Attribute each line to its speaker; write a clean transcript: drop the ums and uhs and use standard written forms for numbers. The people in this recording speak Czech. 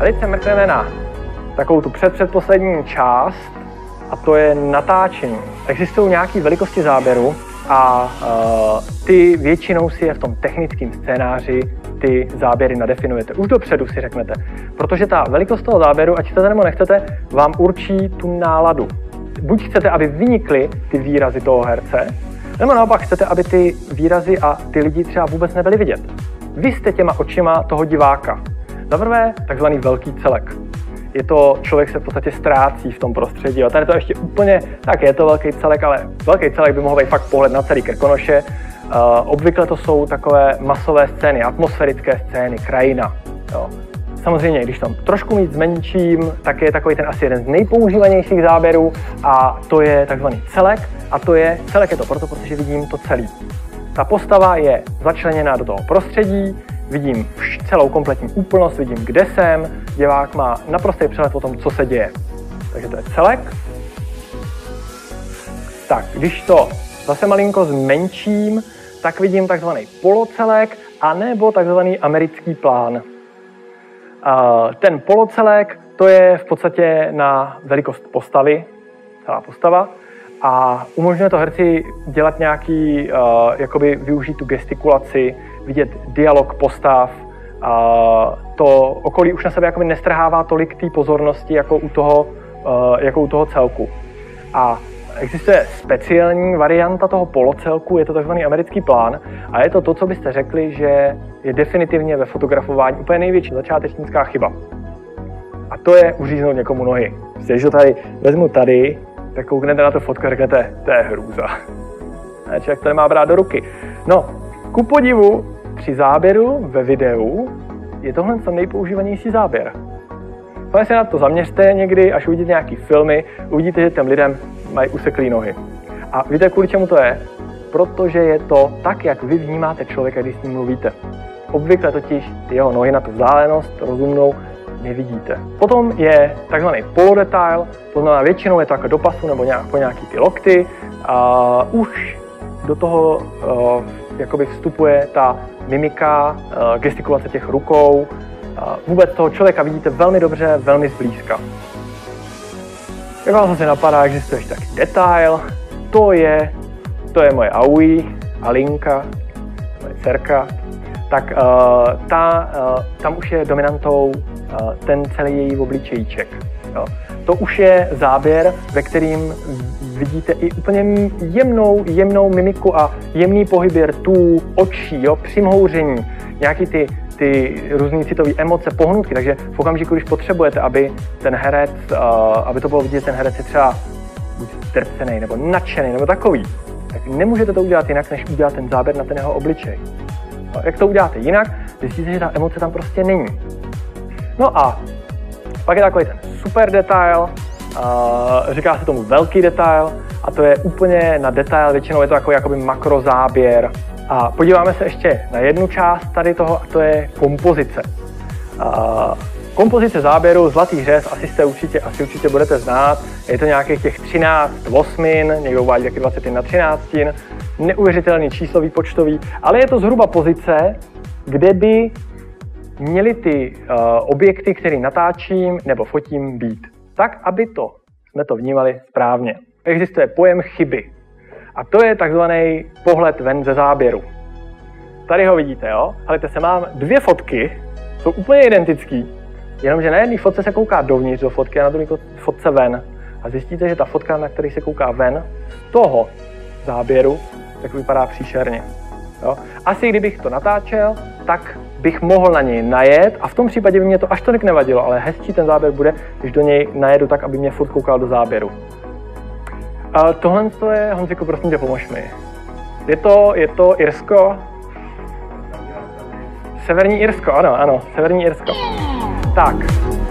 Speaker 1: teď se mrkneme na takovou tu předposlední část, a to je natáčení. Existují nějaké velikosti záběru a ty většinou si je v tom technickém scénáři ty záběry nadefinujete. Už dopředu si řeknete, protože ta velikost toho záběru, ať chcete nebo nechcete, vám určí tu náladu. Buď chcete, aby vynikly ty výrazy toho herce, nebo naopak chcete, aby ty výrazy a ty lidi třeba vůbec nebyli vidět. Vy jste těma očima toho diváka. Za prvé, takzvaný velký celek. Je to, člověk se v podstatě ztrácí v tom prostředí. A tady to ještě úplně, tak je to velký celek, ale velký celek by mohl být fakt pohled na celý Krkonoše. Obvykle to jsou takové masové scény, atmosférické scény, krajina. Jo. Samozřejmě, když tam trošku víc zmenším, tak je takový ten asi jeden z nejpoužívanějších záběrů a to je takzvaný celek. A celek je to proto, protože vidím to celý. Ta postava je začleněná do toho prostředí, vidím celou kompletní úplnost, vidím, kde jsem, divák má naprostý přehled o tom, co se děje. Takže to je celek. Tak, když to zase malinko zmenším, tak vidím takzvaný polocelek anebo takzvaný americký plán. Ten polocelek, to je v podstatě na velikost postavy, celá postava, a umožňuje to herci dělat nějaký, jakoby využít tu gestikulaci, vidět dialog postav, to okolí už na sebe jakoby nestrhává tolik té pozornosti jako u toho celku. A existuje speciální varianta toho polocelku, je to takzvaný americký plán a je to to, co byste řekli, že je definitivně ve fotografování úplně největší začátečnická chyba. A to je uříznout někomu nohy. Když to tady vezmu tady, tak kouknete na tu fotku a řeknete, to je hrůza. A člověk to nemá brát do ruky. No, ku podivu, při záběru ve videu je tohle nejpoužívanější záběr. Pane se na to zaměřte někdy, až uvidíte nějaký filmy, uvidíte, že těm lidem mají useklý nohy. A víte, kvůli čemu to je? Protože je to tak, jak vy vnímáte člověka, když s ním mluvíte. Obvykle totiž jeho nohy na tu vzdálenost rozumnou nevidíte. Potom je takzvaný polodetail, to znamená většinou je to jako do pasu nebo po nějaký ty lokty. Už do toho jakoby vstupuje ta mimika, gestikulace těch rukou. Vůbec toho člověka vidíte velmi dobře, velmi zblízka. Jak vás zase napadá, existuje ještě taky detail. To je moje Aui, Alinka, moje dcerka. Tak tam už je dominantou ten celý její obličejíček. Jo. To už je záběr, ve kterým vidíte i úplně jemnou mimiku a jemný pohyby rtů, očí, jo, přimhouření, nějaký ty různý citové emoce, pohnutky. Takže v okamžiku, když potřebujete, aby ten herec, aby to bylo vidět, ten herec je třeba buď zdrcený, nebo nadšený, nebo takový, tak nemůžete to udělat jinak, než udělat ten záběr na ten jeho obličej. No, jak to uděláte jinak, zjistíte, že ta emoce tam prostě není. No a pak je takový ten super detail, říká se tomu velký detail, a to je úplně na detail, většinou je to takový jakoby makrozáběr. A podíváme se ještě na jednu část tady toho, a to je kompozice. Kompozice záběru, zlatý řez, asi určitě budete znát. Je to nějakých těch 13 osmin, někdo uvádí taky 21/13, neuvěřitelný číslový, počtový, ale je to zhruba pozice, kde by měly ty objekty, které natáčím nebo fotím, být. Tak, aby jsme to vnímali správně. Existuje pojem chyby. A to je takzvaný pohled ven ze záběru. Tady ho vidíte, jo? Hledajte se, mám dvě fotky, jsou úplně identický, jenomže na jedné fotce se kouká dovnitř do fotky a na druhé fotce ven. A zjistíte, že ta fotka, na které se kouká ven, z toho záběru, tak vypadá příšerně. Jo? Asi kdybych to natáčel, tak bych mohl na něj najet a v tom případě by mě to až tolik nevadilo, ale hezčí ten záběr bude, když do něj najedu tak, aby mě furt koukal do záběru. Tohle je, Honziku, prosím tě, pomož mi. Je to Irsko? Severní Irsko, ano, Severní Irsko. Tak.